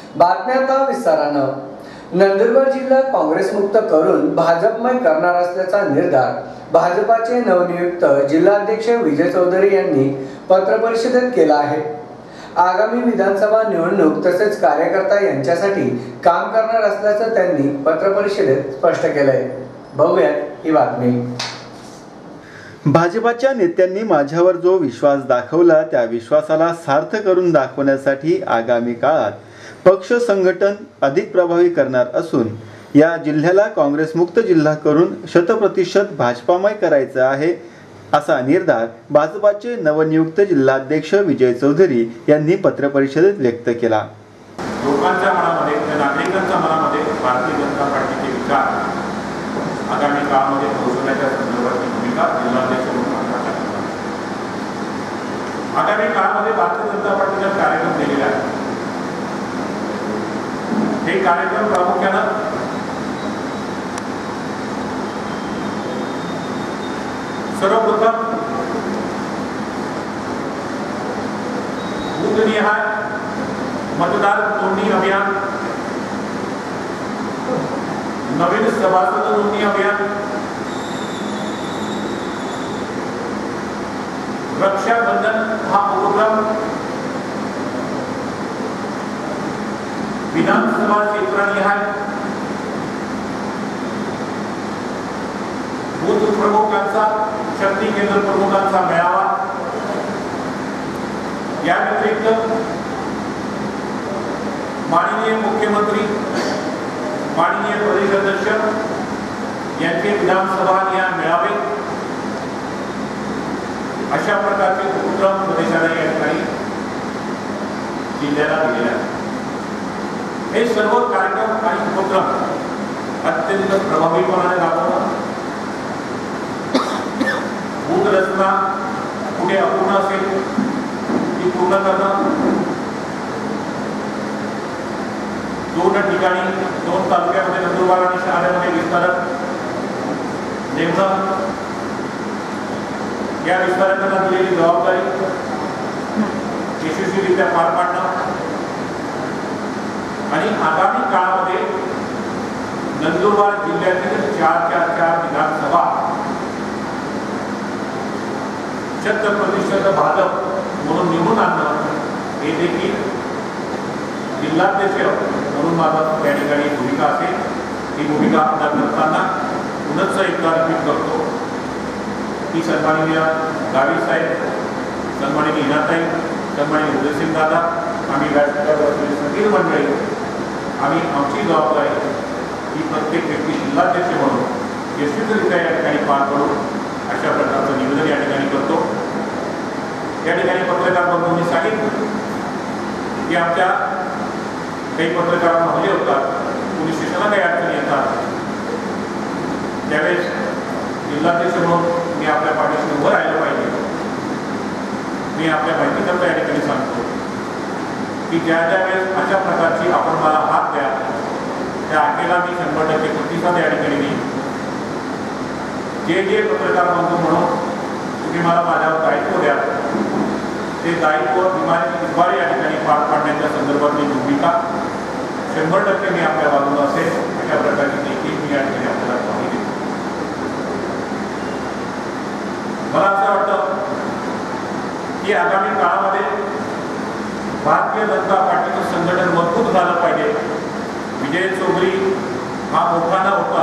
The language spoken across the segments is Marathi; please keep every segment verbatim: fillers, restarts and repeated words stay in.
बातम्या विस्तारानं नंदुरबार जिल्हा काँग्रेस मुक्त करून भाजपमय करणार असल्याचा निर्धार भाजपाचे नवनियुक्त जिल्हाध्यक्ष विजय चौधरी यांनी पत्रपरिषदेत केला आहे। आगामी विधानसभा निवडणूक तसेच कार्यकर्ता यांच्यासाठी काम करणार असल्याचं त्यांनी पत्रपरिषदेत स्पष्ट केलंय। बघूयात ही बातमी। भाजपाच्या नेत्यांनी माझ्यावर जो विश्वास दाखवला त्या विश्वासाला सार्थ करून दाखवण्यासाठी आगामी काळात पक्ष संघटन अधिक प्रभावी करणार असून या जिल्ह्याला काँग्रेस मुक्त जिल्हा करून शतप्रतिशत भाजपामय करायचं आहे असा निर्धार भाजपाचे नवनियुक्त जिल्हाध्यक्ष विजय चौधरी यांनी पत्रपरिषदेत व्यक्त केला। लोकांच्या मनामध्ये नागरिकांच्या मनामध्ये भारतीय जनता पार्टीचे विचार आगामी काळामध्ये पोहोचवण्याच्या संदर्भातली भूमिका जिल्हाध्यक्ष म्हणून आगामी काळामध्ये भारतीय जनता पार्टीने कार्यक्रम केलेले आहेत। हे कार्यक्रम प्रामुख्यानं सर्वप्रथम बूथनिहाय मतदार नोंदणी अभियान, नवीन सभासद नोंदणी अभियान, रक्षाबंधन हा उपक्रम, विधानसभा क्षेत्रनिहाय बूथ प्रमुखांचा शक्ती केंद्र प्रमुखांचा मेळावा, या व्यतिरिक्त माननीय मुख्यमंत्री माननीय प्रदेश अध्यक्ष यांचे विधानसभा निहाय मेळावे अशा प्रकारचे उपक्रम प्रदेशाला या ठिकाणी जिल्ह्याला दिलेले आहेत। हे सर्व कार्यक्रम आणि उपक्रम अत्यंत प्रभावीपणाने राबवणं, बूथ रचना कुठे अपूर्ण असेल ती पूर्ण करणं, दोन ठिकाणी दोन तालुक्यामध्ये नंदुरबार आणि शहाण्यामध्ये विस्तारक नेमणं, या विस्तारकांना दिलेली जबाबदारी यशस्वीरित्या पार पाडणं आणि आगामी काळामध्ये नंदुरबार जिल्ह्यातील चार चार चार विधानसभा शत प्रतिशत भाजप म्हणून निवडून आणणं हे देखील जिल्हाध्यक्ष म्हणून माझा या ठिकाणी भूमिका असेल। ही भूमिका अदा करताना पुनश्च एकदा रिपीट करतो की सन्माननीय गावी साहेब, सन्माननीय हिनाताई, सन्माननीय उदयसिंग दादा, आम्ही व्यासपीठावर सगळी मंडळी आम्ही आमची जबाबदारी ही प्रत्येक व्यक्ती जिल्हाध्यक्ष म्हणून यशस्वीरित्या या ठिकाणी पार पडू अशा प्रकारचं निवेदन या ठिकाणी करतो। या ठिकाणी पत्रकार बंधूंनी सांगितलं की आमच्या काही पत्रकारांना हल्ले होतात, पोलीस स्टेशनला काही अडचणी येतात, त्यावेळेस जिल्हाध्यक्ष म्हणून मी आपल्या पाठीशी उभं राहिलं पाहिजे। मी आपल्या माहितीकरता या ठिकाणी सांगतो की ज्या ज्या वेळेस अशा प्रकारची आपण मला हात द्या त्या हाकेला मी शंभर टक्के प्रतिसाद या ठिकाणी देईन। जे जे पत्रकार बंधू म्हणून तुम्ही मला माझ्यावर दायित्व द्या ते दायित्व विमारी या ठिकाणी पार पाडण्याच्या संदर्भातली भूमिका शंभर टक्के मी आपल्या बाजूला असेल अशा प्रकारची देखील मी या ठिकाणी आपल्याला ग्वाही देतो। मला असं वाटतं की आगामी काळामध्ये भारतीय जनता पार्टीचं संघटन मजबूत झालं पाहिजे। विजय चौधरी हा मोठा न होता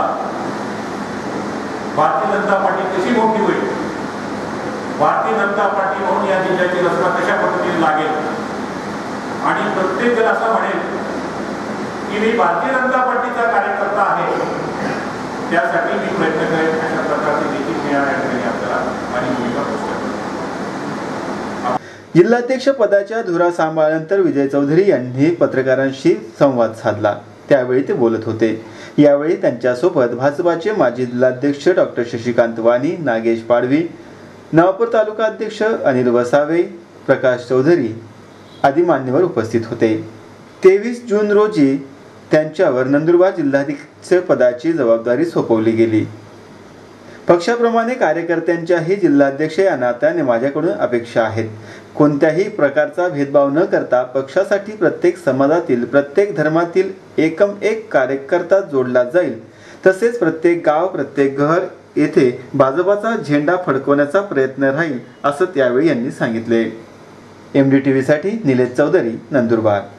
भारतीय जनता पार्टी कशी मोठी होईल, भारतीय जनता पार्टी म्हणून या जिल्ह्याची रचना कशा पद्धतीने लागेल आणि प्रत्येक जण असं म्हणेल की मी भारतीय जनता पार्टीचा कार्यकर्ता आहे, त्यासाठी मी प्रयत्न करेन अशा प्रकारची देखील मी या ठिकाणी आपल्याला माझी भूमिका स्पष्ट करतो। जिल्हाध्यक्ष पदाच्या धुरा सांभाळल्यानंतर विजय चौधरी यांनी पत्रकारांशी संवाद साधला, त्यावेळी ते बोलत होते। यावेळी त्यांच्यासोबत भाजपाचे माजी जिल्हाध्यक्ष डॉक्टर शशिकांत वाणी, नागेश पाडवी, नवापूर तालुका अध्यक्ष अनिल वसावे, प्रकाश चौधरी आदी मान्यवर उपस्थित होते। तेवीस जून रोजी त्यांच्यावर नंदुरबार जिल्हाध्यक्ष पदाची जबाबदारी सोपवली गेली। पक्षाप्रमाणे कार्यकर्त्यांच्याही जिल्हाध्यक्ष या नात्याने माझ्याकडून अपेक्षा आहेत। कोणत्याही प्रकारचा भेदभाव न करता पक्षासाठी प्रत्येक समाजातील प्रत्येक धर्मातील एकम एक कार्यकर्ता जोडला जाईल, तसेच प्रत्येक गाव प्रत्येक घर येथे भाजपाचा झेंडा फडकवण्याचा प्रयत्न राहील, असं त्यावेळी यांनी सांगितले. एम डी टी व्ही साठी निलेश चौधरी, नंदुरबार.